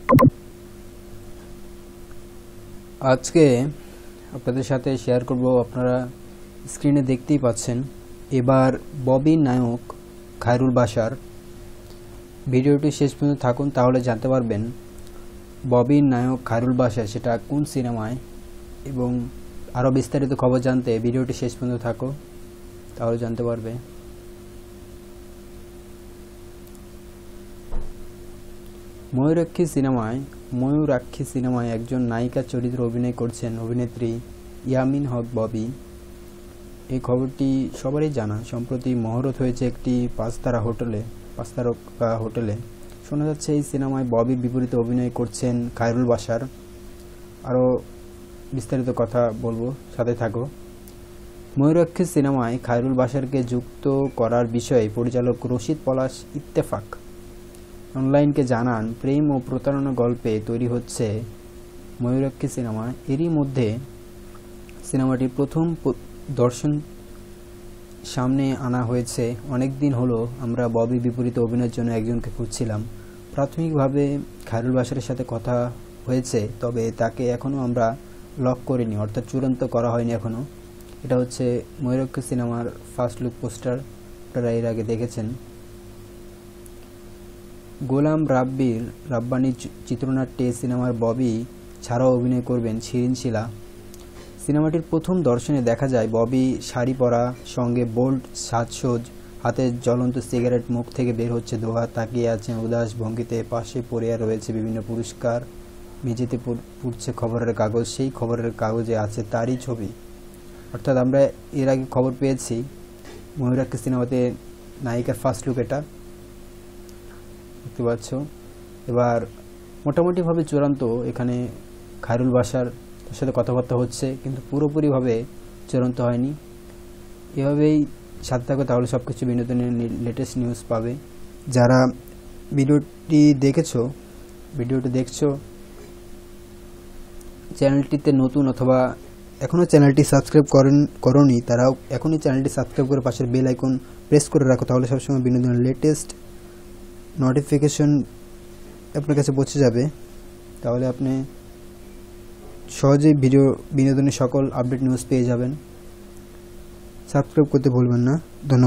আজকে আপনাদের সাথে শেয়ার করব, আপনারা স্ক্রিনে দেখতেই পাচ্ছেন, এবার ববির নায়ক খায়রুল বাশার। ভিডিওটি শেষ পর্যন্ত থাকুন, তাহলে জানতে পারবেন ববির নায়ক খায়রুল বাশার সেটা কোন সিনেমায়, এবং আরও বিস্তারিত খবর জানতে ভিডিওটি শেষ পর্যন্ত থাকো, তাহলে জানতে পারবে। ময়ূরাক্ষী সিনেমায় একজন নায়িকার চরিত্রে অভিনয় করছেন অভিনেত্রী ইয়ামিন হক ববি। এই খবরটি সবারই জানা। সম্প্রতি মহরত হয়েছে একটি পাঁচ তারকা হোটেলে। শোনা যাচ্ছে এই সিনেমায় ববির বিপরীতে অভিনয় করছেন খায়রুল বাশার। আরও বিস্তারিত কথা বলবো, সাথে থাকো। ময়ূরাক্ষী সিনেমায় খায়রুল বাশারকে যুক্ত করার বিষয়ে পরিচালক রশিদ পলাশ ইত্তেফাক অনলাইনকে জানান, প্রেম ও প্রতারণা গল্পে তৈরি হচ্ছে ময়ূরাক্ষী সিনেমা। এরই মধ্যে সিনেমাটির প্রথম দর্শন সামনে আনা হয়েছে। অনেক দিন হলো আমরা ববির বিপরীতে অভিনয়ের জন্য একজনকে খুঁজছিলাম। প্রাথমিকভাবে খায়রুল বাশারের সাথে কথা হয়েছে, তবে তাকে এখনও আমরা লক করিনি, অর্থাৎ চূড়ান্ত করা হয়নি এখনও। এটা হচ্ছে ময়ূরাক্ষী সিনেমার ফার্স্ট লুক পোস্টার, আপনারা এর আগে দেখেছেন। গোলাম রাব্বানি চিত্রনাট্যে সিনেমার ববি ছাড়াও অভিনয় করবেন শিরিন শিলা। সিনেমাটির প্রথম দর্শনে দেখা যায় ববি শাড়ি পরা, সঙ্গে বোল্ড সাজসজ্জ, হাতে জ্বলন্ত সিগারেট, মুখ থেকে বের হচ্ছে ধোঁয়া, তাকিয়ে আছেন উদাস ভঙ্গিতে। পাশে পড়ে রয়েছে বিভিন্ন পুরস্কার, মেঝেতে পুড়ছে খবরের কাগজ, সেই খবরের কাগজে আছে তারই ছবি। অর্থাৎ আমরা এর আগে খবর পেয়েছি ময়ূরাক্ষী সিনেমাতে নায়িকার ফার্স্ট লুক এটা দেখতে পাচ্ছ। এবার মোটামুটিভাবে চূড়ান্ত এখানে খায়রুল বাশার সাথে কথাবার্তা হচ্ছে, কিন্তু পুরোপুরিভাবে চূড়ান্ত হয়নি। এভাবেই সাথে থাকো, তাহলে সব কিছু বিনোদনের লেটেস্ট নিউজ পাবে। যারা ভিডিওটি দেখছো চ্যানেলটিতে নতুন অথবা এখনও চ্যানেলটি সাবস্ক্রাইব করোনি, তারাও এখনই চ্যানেলটি সাবস্ক্রাইব করে পাশের বেল আইকন প্রেস করে রাখো, তাহলে সবসময় বিনোদনের লেটেস্ট নোটিফিকেশন আপনার কাছে পৌঁছে যাবে। তাহলে আপনি সহজেই বিনোদনের সকল আপডেট নিউজ পেয়ে যাবেন। সাবস্ক্রাইব করতে ভুলবেন না। ধন্যবাদ।